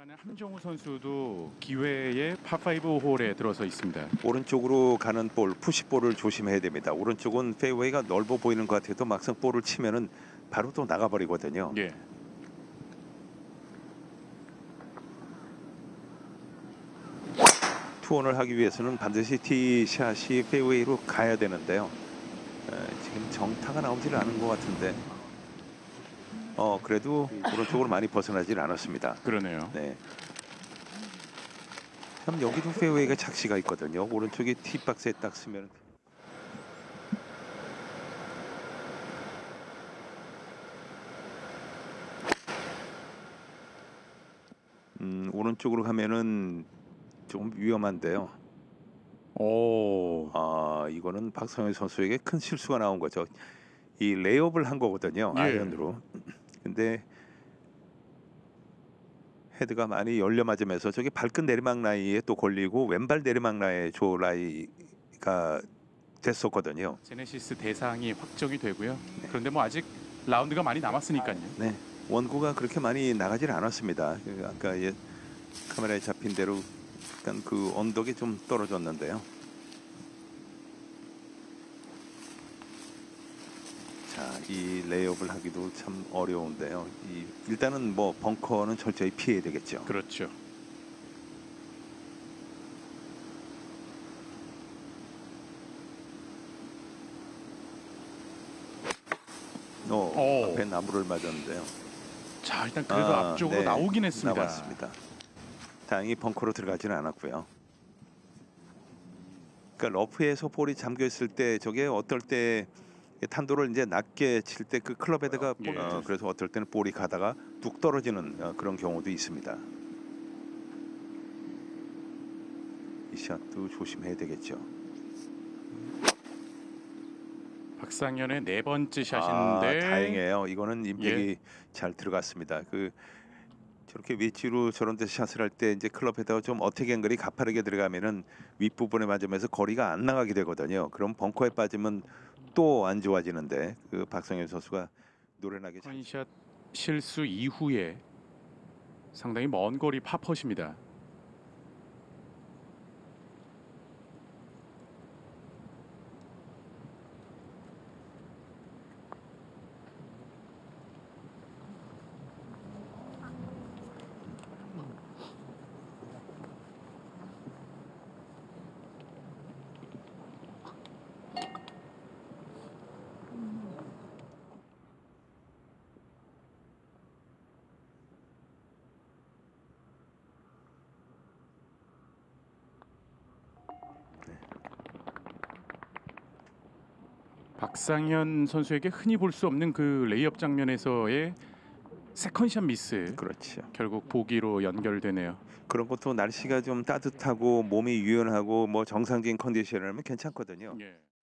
함정우 선수도 기회의 파5 홀에 들어서 있습니다. 오른쪽으로 가는 볼, 푸시볼을 조심해야 됩니다. 오른쪽은 페이웨이가 넓어 보이는 것 같아도 막상 볼을 치면은 바로 또 나가버리거든요. 예. 투혼을 하기 위해서는 반드시 티샷이 페이웨이로 가야 되는데요. 지금 정타가 나오질 않은 것 같은데 그래도 오른쪽으로 많이 벗어나질 않았습니다. 그러네요. 네. 참 여기도 페이웨이가 착시가 있거든요. 오른쪽에 티박스에 딱 쓰면 오른쪽으로 가면은 좀 위험한데요. 오. 이거는 박성현 선수에게 큰 실수가 나온 거죠. 이 레이업을 한 거거든요. 예. 아이언으로. 근데 헤드가 많이 열려 맞으면서 저기 발끝 내리막 라이에 또 걸리고 왼발 내리막 라이에 조 라이가 됐었거든요. 제네시스 대상이 확정이 되고요. 그런데 뭐 아직 라운드가 많이 남았으니까요. 네, 원고가 그렇게 많이 나가질 않았습니다. 아까 카메라에 잡힌 대로 약간 그 언덕이 좀 떨어졌는데요. 자, 이 레이업을 하기도 참 어려운데요. 일단은 뭐 벙커는 철저히 피해야 되겠죠. 그렇죠. 앞에 나무를 맞았는데요. 자, 일단 그래도 앞쪽으로 네, 나오긴 했습니다. 나왔습니다. 다행히 벙커로 들어가지는 않았고요. 그러니까 러프에서 볼이 잠겨 있을 때 저게 어떨 때 탄도를 이제 낮게 칠 때 그 클럽 헤드가 그래서 어떨 때는 볼이 가다가 뚝 떨어지는 그런 경우도 있습니다. 이 샷도 조심해야 되겠죠. 박상현의 네 번째 샷인데 다행이에요. 이거는 임팩이 잘 들어갔습니다. 저렇게 웨지로 저런 데서 샷을 할 때 이제 클럽 헤더가 좀 어택 앵글이 가파르게 들어가면은 윗부분에 맞으면서 거리가 안 나가게 되거든요. 그럼 벙커에 빠지면 또 안 좋아지는데 그 박성현 선수가 노련하게 컨샷 실수 이후에 상당히 먼 거리 파펫입니다. 박상현 선수에게 흔히 볼 수 없는 그 레이업 장면에서의 세컨샷 미스. 그렇죠. 결국 보기로 연결되네요. 그런 것도 날씨가 좀 따뜻하고 몸이 유연하고 뭐 정상적인 컨디션이라면 괜찮거든요. 예.